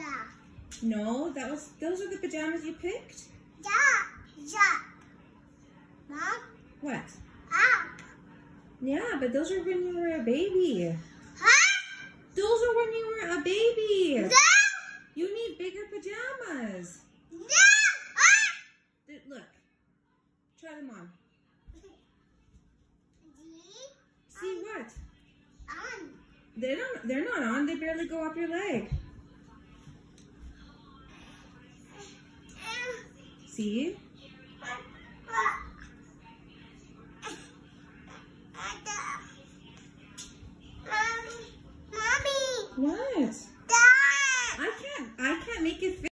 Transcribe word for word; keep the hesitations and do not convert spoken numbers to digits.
Yeah. No, that was those are the pajamas you picked? Yeah. Yeah. Mom? What? Up. Yeah, but those are when you were a baby. Huh? Those are when you were a baby. No. You need bigger pajamas. No. Ah. Th- Look. Try them on. See what? On. They don't they're not on, they barely go up your leg. See?